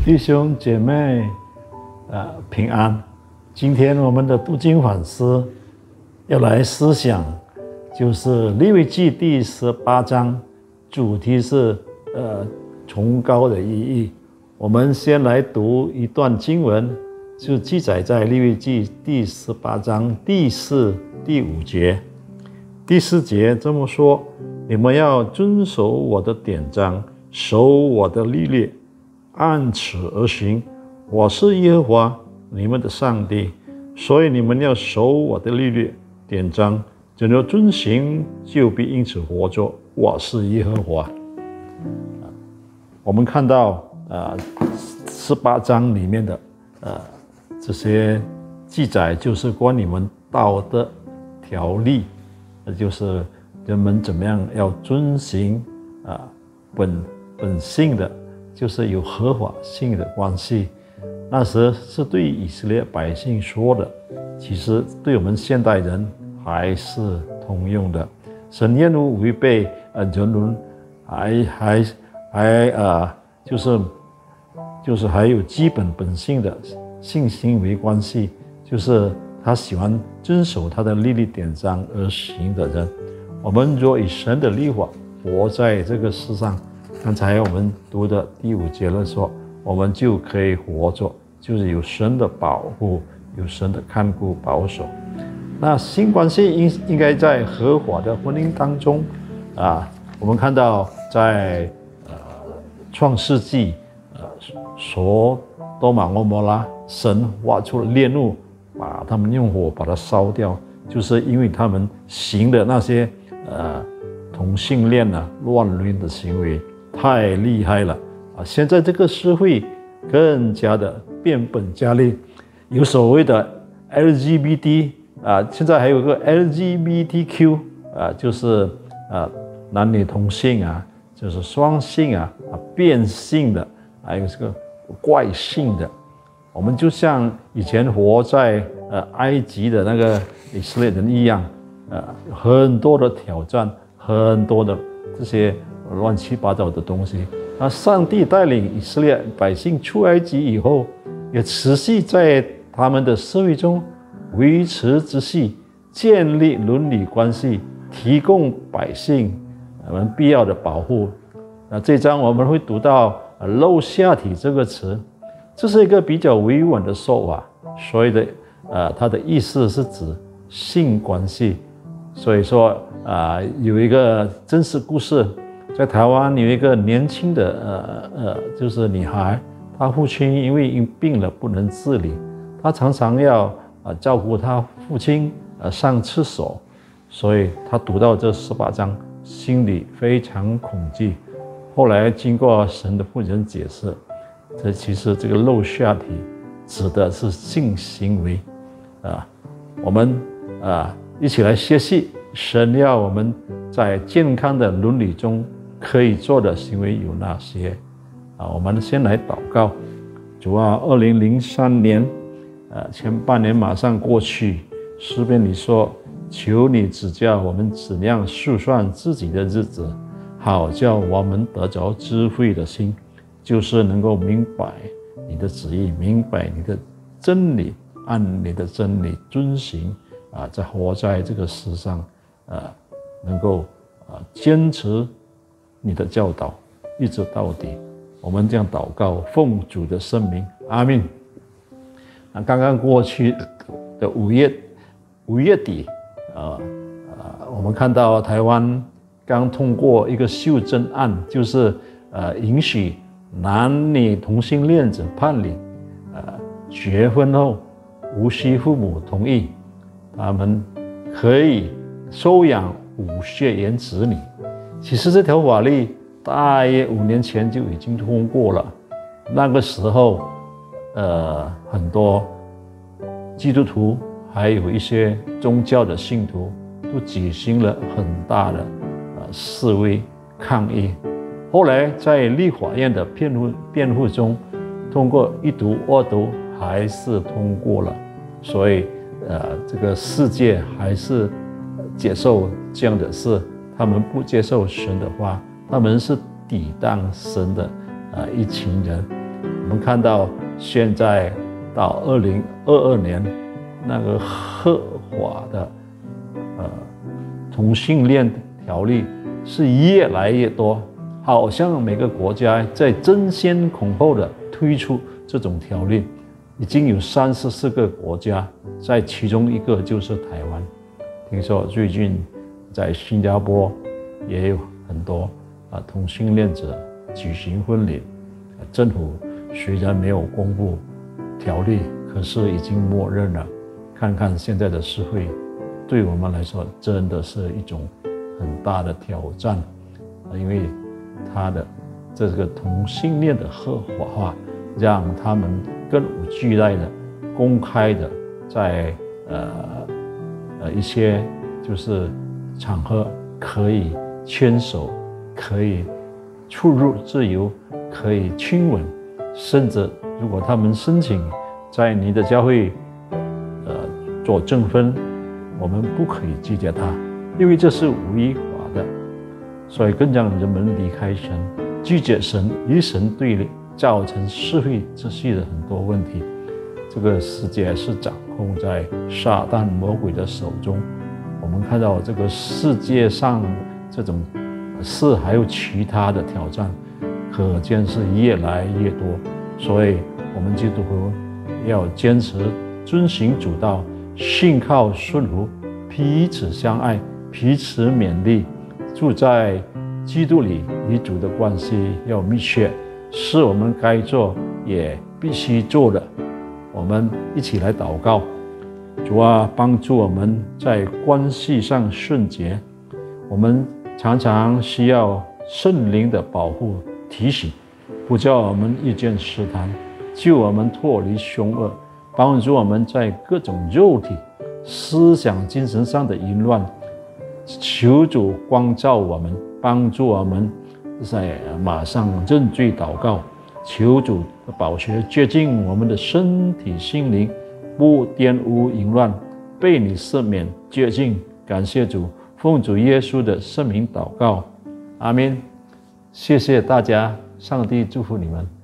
弟兄姐妹，平安。今天我们的读经反思要来思想，就是利未记第18章，主题是崇高的意义。我们先来读一段经文，就记载在利未记第18章第4、第5节。第4节这么说：你们要遵守我的典章，守我的律例，按此而行。我是耶和华你们的上帝，所以你们要守我的律例典章，只要遵行，就必因此活着。我是耶和华。我们看到18章里面的这些记载，就是关于你们道的条例，就是人们怎么样要遵行本性的，就是有合法性的关系。那时是对以色列百姓说的，其实对我们现代人还是通用的。神厌恶违背人伦，就是还有基本本性的性行为关系，就是他喜欢遵守他的律例典章而行的人。我们若以神的律法活在这个世上，刚才我们读的第5节的时候，我们就可以活着，就是有神的保护，有神的看顾保守。那性关系应该在合法的婚姻当中我们看到在创世纪所多玛蛾摩拉，神发出了烈怒，把他们用火把它烧掉，就是因为他们行的那些同性恋乱伦的行为太厉害了现在这个社会更加的变本加厉，有所谓的 LGBT 现在还有个 LGBTQ 就是男女同性就是双性变性的，还有这个怪性的。我们就像以前活在埃及的那个以色列人一样，很多的挑战，很多的这些乱七八糟的东西。那上帝带领以色列百姓出埃及以后，也持续在他们的社会中维持秩序，建立伦理关系，提供百姓我们必要的保护。那这章我们会读到露下体这个词，这是一个比较委婉的说法，所以它的意思是指性关系。所以说有一个真实故事，在台湾有一个年轻的就是女孩，她父亲因为病了不能自理，她常常要照顾她父亲上厕所，所以她读到这18章，心里非常恐惧。后来经过神的妇人解释，其实这个露下体指的是性行为我们一起来学习神要我们在健康的伦理中可以做的行为有哪些我们先来祷告。主啊，2003年前半年马上过去，诗篇里说，求你指教我们怎样数算自己的日子，好叫我们得着智慧的心，就是能够明白你的旨意，明白你的真理，按你的真理遵行在活在这个世上能够坚持你的教导一直到底。我们这样祷告，奉主的圣名，阿们。刚刚过去的5月底我们看到台湾刚通过一个修正案，就是允许男女同性恋者伴侣结婚后无需父母同意，他们可以收养无血缘子女。其实这条法律大约5年前就已经通过了，那个时候很多基督徒还有一些宗教的信徒都举行了很大的示威抗议。后来在立法院的辩护中，通过1读2读还是通过了。所以这个世界还是接受这样的事，他们不接受神的话，他们是抵挡神的一群人。 我们看到现在到2022年，那个合法的同性恋条例是越来越多，好像每个国家在争先恐后的推出这种条例，已经有34个国家，在其中一个就是台湾。听说最近在新加坡也有很多同性恋者举行婚礼，政府虽然没有公布条例，可是已经默认了。看看现在的社会，对我们来说真的是一种很大的挑战，因为他的这个同性恋的合法化，让他们更无惧赖的、公开的在一些就是场合可以牵手，可以出入自由，可以亲吻，甚至如果他们申请在你的教会做证婚，我们不可以拒绝他，因为这是违法的，所以更让人们离开神，拒绝神，与神对立，造成社会秩序的很多问题。这个世界是掌控在撒旦魔鬼的手中。我们看到这个世界上这种事还有其他的挑战，可见是越来越多。所以我们基督徒要坚持遵行主道，信靠顺服，彼此相爱，彼此勉励，住在基督里，与主的关系要密切，是我们该做也必须做的。我们一起来祷告。主啊，帮助我们在关系上圣洁。我们常常需要圣灵的保护提醒，不叫我们遇见试探，救我们脱离凶恶，帮助我们在各种肉体、思想、精神上的淫乱。求主光照我们，帮助我们在马上认罪祷告，求主的宝血洁净我们的身体心灵，不玷污淫乱，被你赦免洁净。感谢主，奉主耶稣的圣名祷告，阿们。谢谢大家，上帝祝福你们。